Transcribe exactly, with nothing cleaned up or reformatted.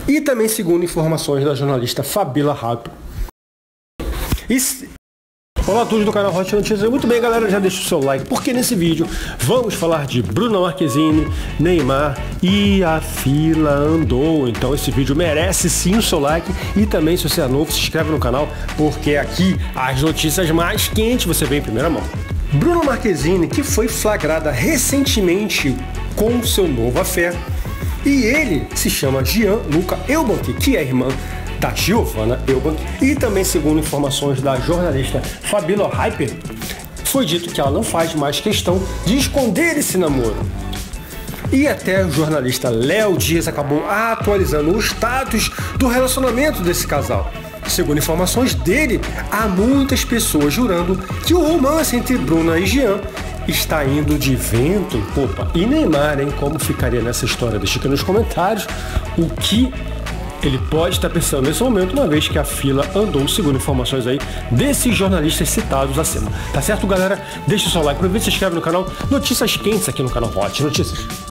e também segundo informações da jornalista Fabíola Hyper. E... Olá a todos do canal Hot Notícias. Muito bem, galera, já deixa o seu like, porque nesse vídeo vamos falar de Bruna Marquezine, Neymar e a fila andou. Então esse vídeo merece sim o seu like e também, se você é novo, se inscreve no canal, porque aqui as notícias mais quentes você vê em primeira mão. Bruna Marquezine, que foi flagrada recentemente com seu novo affair, e ele se chama Gianluca Eubank, que é irmã da Giovanna Eubank, e também, segundo informações da jornalista Fabíola Hyper, foi dito que ela não faz mais questão de esconder esse namoro. E até o jornalista Léo Dias acabou atualizando o status do relacionamento desse casal. Segundo informações dele, há muitas pessoas jurando que o romance entre Bruna e Gian está indo de vento em popa. E Neymar, hein? Como ficaria nessa história? Deixa aqui nos comentários o que ele pode estar pensando nesse momento, uma vez que a fila andou, segundo informações aí desses jornalistas citados acima. Tá certo, galera? Deixa o seu like, aproveita e se inscreve no canal. Notícias quentes aqui no canal Hot Notícias.